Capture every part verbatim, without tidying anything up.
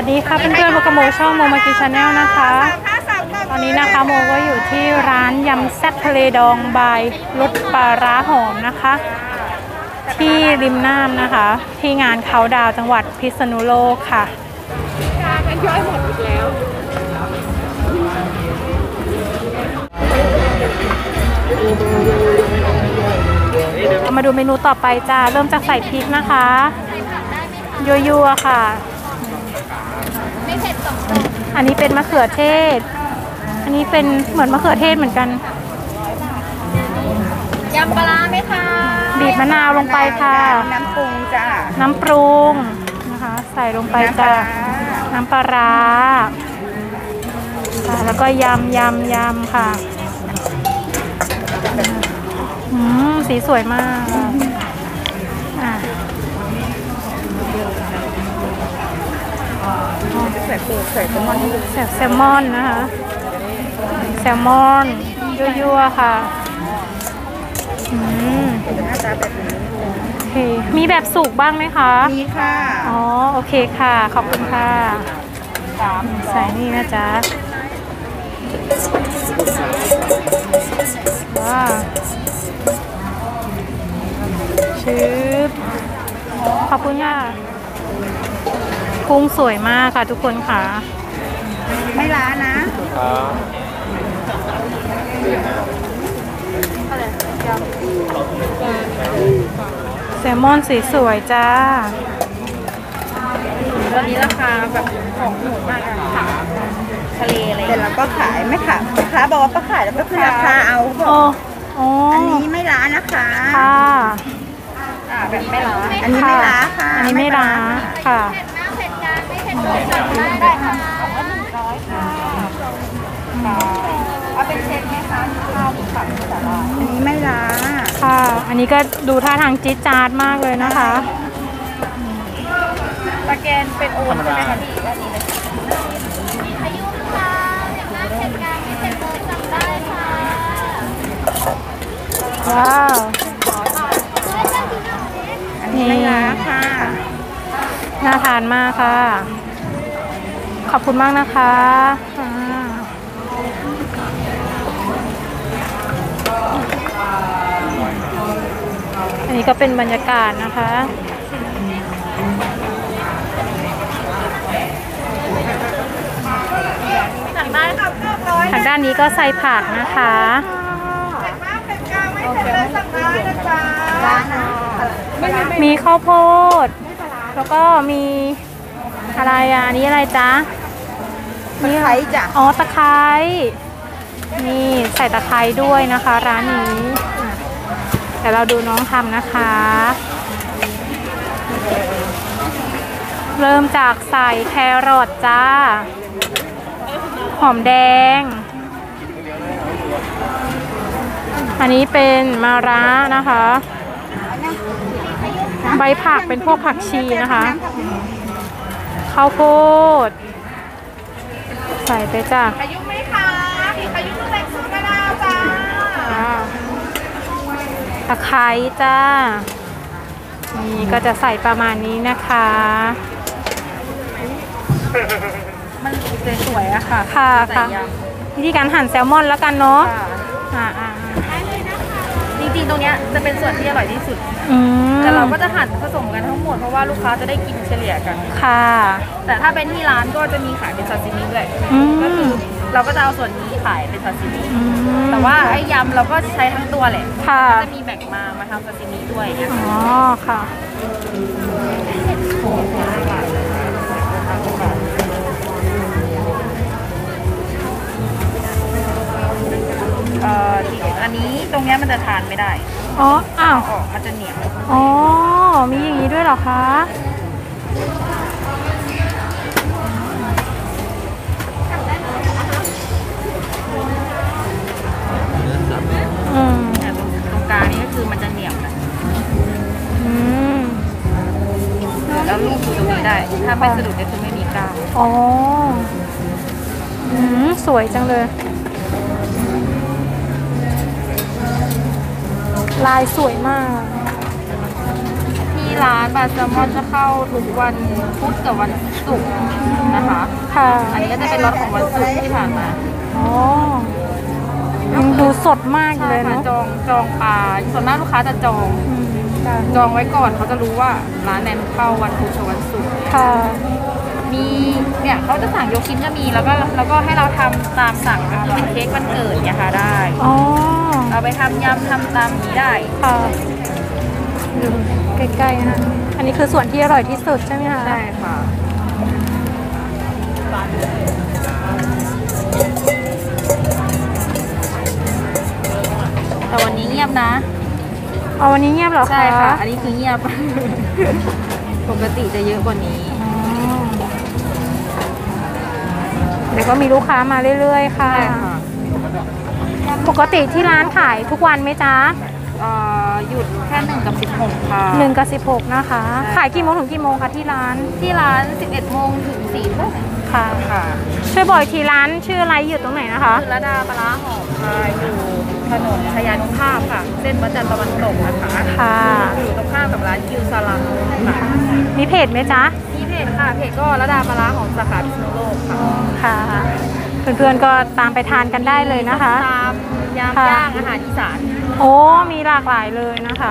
วัสดีค่ะเพื่อนๆพบกับโมช่องโมมากิชาแนลนะคะตอนนี้นะคะโมก็อยู่ที่ร้านยำแซ่บทะเลดองบายรสปลาร้าหอมนะคะที่ริมน้ำนะคะที่งานเขาดาวจังหวัดพิษณุโลกค่ะเป็นย่อยหมดอีกแล้วมาดูเมนูต่อไปจ้าเริ่มจากใส่พริกนะคะยั่วๆค่ะไม่เผ็ดสองอันนี้เป็นมะเขือเทศอันนี้เป็นเหมือนมะเขือเทศเหมือนกันยำปลาไหมคะบีบมะนาวลงไปค่ะน้ำปรุงจ้าน้ำปรุงนะคะใส่ลงไปจ้าน้ำปลาร้าแล้วก็ยำยำยำค่ะอืมสีสวยมากอ่ะใส่ปูใส่แซลมอนใส่แซลมอนนะคะแซลมอนยั่วๆค่ะอืมหน้าตาแบบนี้โอเคมีแบบสุกบ้างไหมคะมีค่ะอ๋อโอเคค่ะขอบคุณค่ะใส่นี่นะจ๊ะว้าวชืบขอบคุณค่ะกุ้งสวยมากค่ะทุกคนค่ะไม่ล้านะแซลมอนสีสวยจ้าตอนนี้ราคาแบบของถูกมากค่ะทะเลอะไรแต่เราก็ขายไม่ขายลูกค้าบอกว่าก็ขายแล้วก็ขึ้นราคาเอาบอกอันนี้ไม่ล้านะคะค่ะแบบไม่ล้าอันนี้ไม่ล้าค่ะอันนี้ไม่ล้าค่ะได้ค่ะเอาหนึ่งร้อยค่ะเอาเป็นเช็คไหมคะข้าวหมูสับสาลายอันนี้ไม่ล้าค่ะอันนี้ก็ดูท่าทางจี๊ดจ๊าดมากเลยนะคะตะแกนเป็นโอนใช่ไหมคะพี่ด้านนี้เลยอายุค่ะอย่างน้ำเช็ดกลางไม่เช็ดเลยสั่งได้ค่ะว้าวนี่ไม่ล้าค่ะน่าทานมากค่ะขอบคุณมากนะคะอันนี้ก็เป็นบรรยากาศนะคะทางด้านทางด้านนี้ก็ใส่ผักนะคะมีข้าวโพดแล้วก็มีอะไรอ่ะอันนี้อะไรจ๊ะนี่ไคร้จ้ะอ๋อตะไคร้นี่ใส่ตะไคร้ด้วยนะคะร้านนี้แต่เราดูน้องทำนะคะเริ่มจากใส่แครอทจ้าหอมแดงอันนี้เป็นมะระนะคะใบผักเป็นพวกผักชีนะคะข้าวโพดใส่ไปจ้ะอายุไหมคะอายุเล็กสุดมะนาวจ้าตะไคร้จ้านี่ก็จะใส่ประมาณนี้นะคะมันสวยอะค่ะค่ะค่ะวิธีการหั่นแซลมอนแล้วกันเนาะอ่าอ่าจริงๆตรงเนี้ยจะเป็นส่วนที่อร่อยที่สุดแต่เราก็จะหั่นผสมกันทั้งหมดเพราะว่าลูกค้าจะได้กินเฉลี่ยกันค่ะแต่ถ้าเป็นที่ร้านก็จะมีขายเป็นซาซิมิด้วยก็คือเราก็จะเอาส่วนนี้ขายเป็นซาซิมิแต่ว่าไอ้ยำเราก็ใช้ทั้งตัวแหละจะมีแบ่งมามาทำซาซิมิด้วยเนี่ยอ๋อค่ะเอ่ออันนี้ตรงเนี้ยมันจะทานไม่ได้อ๋ออ้าวออกมันจะเหนียวอ๋อมีอย่างนี้ด้วยเหรอคะอืมตรงกลางนี่ก็คือมันจะเหนียวนะอืมแล้วลูกดูตรงนี้ได้ถ้าไม่สะดุดก็คือไม่มีกาวอ๋ออืมสวยจังเลยลายสวยมากมีร้านปลาแซลมอนจะเข้าทุกวันพุธกับวันศุกร์นะคะค่ะอันนี้ก็จะเป็นรถของวันศุกร์ที่ผ่านมาอ๋อยังดูสดมากใช่เลยค่ะเนาะจองจองปลาส่วนมากลูกค้าจะจองอืมค่ะจองไว้ก่อนเขาจะรู้ว่าร้านแนนเข้าวันพุธกับวันศุกร์ค่ะมีเนี่ยเขาจะสั่งยกชิ้นก็มีแล้วก็แล้วก็ให้เราทำตามสั่งก็คือเป็นเค้กวันเกิดเนี่ยค่ะได้อ๋อเอาไปทำยำทำตามนี้ได้ค่ะดูใกล้ๆนะอันนี้คือส่วนที่อร่อยที่สุดใช่ไหมคะได้ค่ะแต่วันนี้เงียบนะเอาวันนี้เงียบเหรอคะใช่ค่ะ อันนี้คือเงียบ ปกติจะเยอะกว่านี้อ๋อเดี๋ยวก็มีลูกค้ามาเรื่อยๆค่ะใช่ค่ะปกติที่ร้านขายทุกวันไหมจ๊ะเอ่อหยุดแค่หนึ่งกับสิบหกค่ะหนึ่งกับสิบหกนะคะใช่ขายกี่โมงถึงกี่โมงคะที่ร้านที่ร้านสิบเอ็ดโมงถึงสี่ทุ่มค่ะค่ะช่วยบอกอีกทีร้านชื่ออะไรอยู่ตรงไหนนะคะคือระดาปลาร้าหอมค่ะอยู่ถนนชยานุภาพค่ะ เส้นวัดจันทร์ตะวันตกนะคะค่ะอยู่ตรงข้ามกับร้านคิวซาลังค่ะมีเพจไหมจ๊ะมีเพจค่ะ เพจก็ระดาปลาร้าหอมสาขาพิษณุโลกค่ะค่ะ เพื่อนๆก็ตามไปทานกันได้เลยนะคะตามยามค่ะย่างอาหารอีสานโอ้ มีหลากหลายเลยนะคะ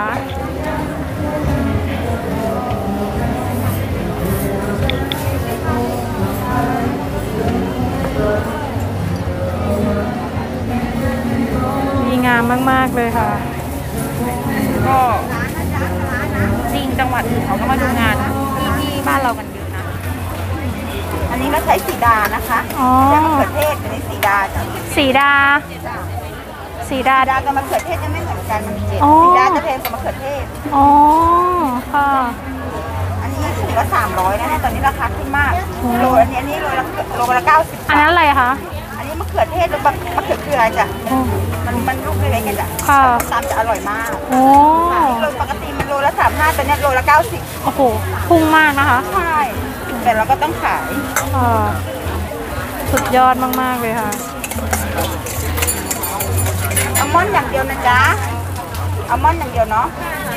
ดีงามมากๆเลยค่ะก็จริงจังหวัดอื่นเขาก็มาดูงานที่ที่บ้านเรากันเยอะนะอันนี้ก็ใช้สีดานะคะอ๋อใช้มะเขือเทศอันนี้สีดาจ้ะสีดา สีดาสีดากับมะเขือเทศจะไม่เหมือนกันมันเจ็ดอ๋อสีดาจะแพงกว่ามะเขือเทศอ๋อ ค่ะอันนี้ถุงละสามร้อยนะเนี่ยตอนนี้ราคาขึ้นมากโลอันนี้อันนี้โลละโลละเก้าสิบอันนั้นอะไรคะอันนี้มะเขือเทศหรือมะมะเขือเกลือจ้ะอ๋อมันมันลูกเล็กๆกันจ้ะค่ะตามจะอร่อยมากโอ้อันนี้โลปกติมันโลละสามห้าแต่เนี่ยโลละเก้าสิบโอ้โห พุ่งมากนะคะใช่แต่เราก็ต้องขายอ่าสุดยอดมากๆเลยค่ะอัลมอนด์อย่างเดียวนะจ๊ะอัลมอนด์อย่างเดียวเนาะ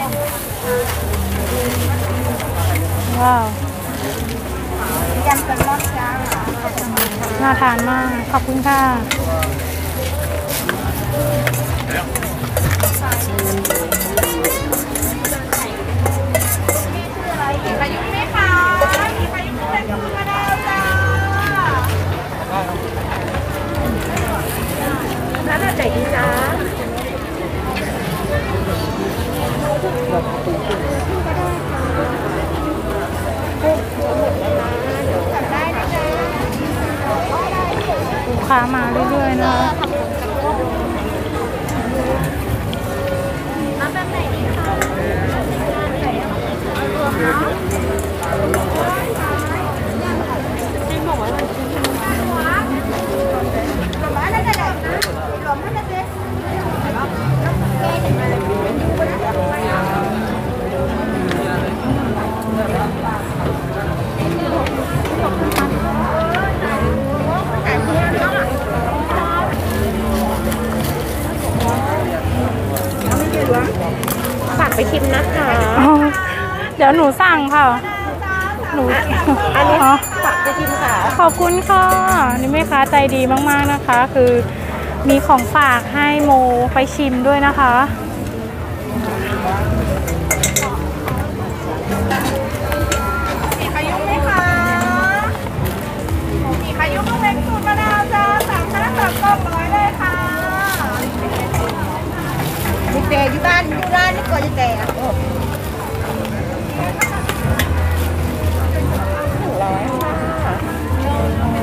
ว้าวยำแซลมอนจ้าน่าทานมาก ขอบคุณค่ะพายุไหมคะมีพายุเป็นธรรมดาจ้าแล้วน่าใจดีจ้าลูกค้ามาเรื่อยๆนะคะฝากไปชิมนะคะอ๋อเดี๋ยวหนูสั่งค่ะ หนูอันนี้อ๋อฝากไปชิมค่ะขอบคุณค่ะ นี่แม่ค้าใจดีมากๆนะคะ คือมีของฝากให้โมไปชิมด้วยนะคะมีพายุไหมคะมีพายุลูกเล็กสูตรมะนาวจ้าสามห้าสามกล่องร้อยเลยค่ะมีแต่อยู่บ้านอยู่ร้านนี่ก็จะแต่ร้อยค่ะ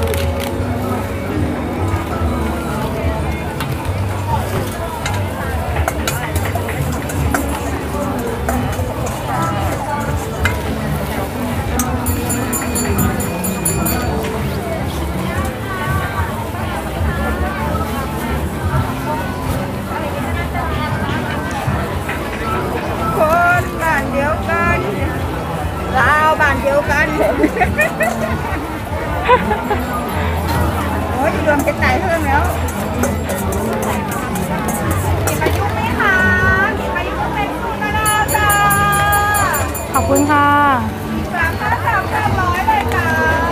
คนบ้านเดียวกันลาวบ้านเดียวกัน โอ้ยรวมเป็นไตเพิ่มแล้วมีพายุไหมคะมีพายุเป็นสูตรมะนาวจ้าคุณค่ะสามห้าสามสามร้อยเลยค่ะ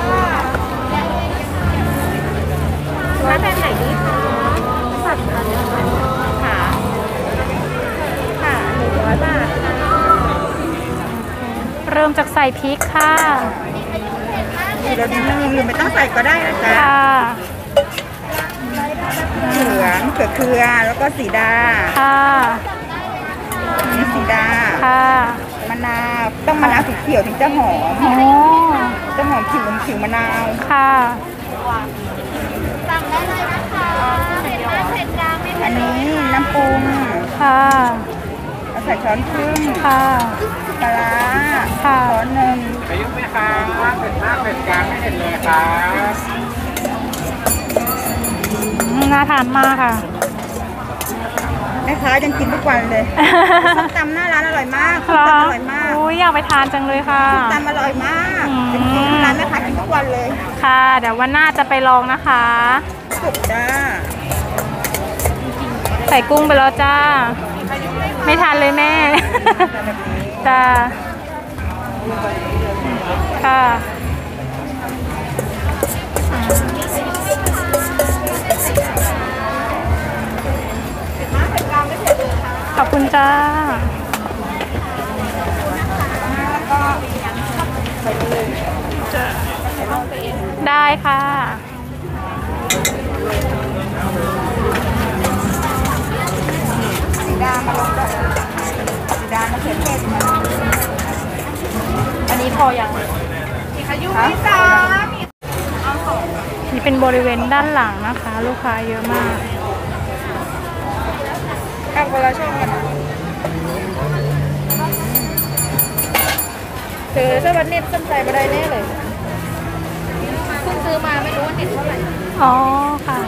ร้านแบบไหนดีคะสั่งทานค่ะค่ะหนึ่งร้อยบาทค่ะเริ่มจากใส่พริกค่ะเราดีนึงหรือไม่ต้องใส่ก็ได้นะจ๊ะค่ะเหลืองเขือเขือแล้วก็สีดาค่ะนี่สีดาค่ะมะนาวต้องมะนาวสีเขียวถึงจะหอมโอ้จะหอมผิวผิวมะนาวค่ะสั่งได้เลยนะคะเผ็ดมากเผ็ดกลางไม่อันนี้น้ำปรุงค่ะเราใส่ช้อนครึ่งค่ะปลาร้าค่ะช้อนหนึ่งอายุไหมครับว่าเผ็ดมากเผ็ดกลางไม่เผ็ดเลยครับอืมน่าทานมากค่ะแม่ค้ายังกินทุกวันเลยส้มตำหน้าร้านอร่อยมากส้มเหรอตำอร่อยมากอุ้ยอยากไปทานจังเลยค่ะส้มตำอร่อยมากอืมจริงๆร้านแม่ค้ากินทุกวันเลยค่ะ เดี๋ยววันหน้าจะไปลองนะคะสุดจ้าใส่กุ้งไปแล้วจ้า ไม่ทานเลยแม่ จ้า ค่ะ ขอบคุณจ้า ได้ค่ะสีดามาลงด้วยสีดามะเขือเทศมาอันนี้พอยังครับนี่เป็นบริเวณด้านหลังนะคะ ลูกค้าเยอะมากเอาคนละช่องกันเจอเจ้าวันเน็ตสนใจมาได้แน่เลยเพิ่งซื้อมาไม่รู้ว่าเน็ตเท่าไหร่อ๋อ ค่ะ